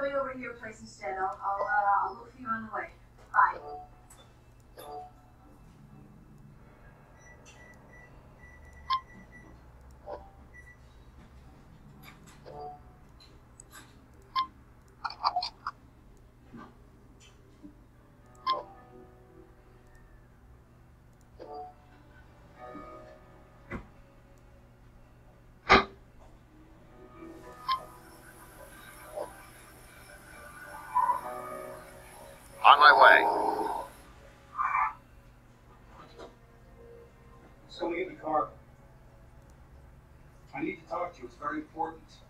going over to your place instead. I'll look for you on the way. Bye. On my way. Just go get in the car. I need to talk to you. It's very important.